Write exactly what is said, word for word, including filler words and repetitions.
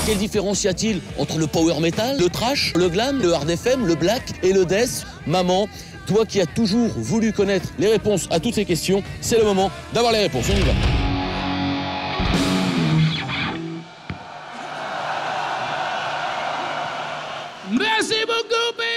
Quelle différence y a-t-il entre le power metal, le trash, le glam, le hard F M, le black et le death? Maman, toi qui as toujours voulu connaître les réponses à toutes ces questions, c'est le moment d'avoir les réponses. On y va. Merci beaucoup, P